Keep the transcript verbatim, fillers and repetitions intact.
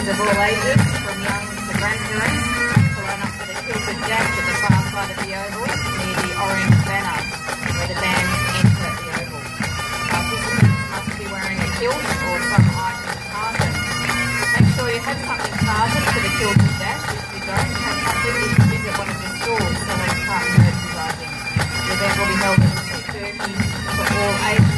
of all ages, from young to grandparents, to line up for the kilted dash at the far side of the oval, near the orange banner, where the bands enter the oval. Participants must be wearing a kilt or some item tartan. Make sure you have something tartan for the kilted dash. If you don't have something, you can visit one of the stores selling tartan merchandising. The event will be held at two thirty for all ages.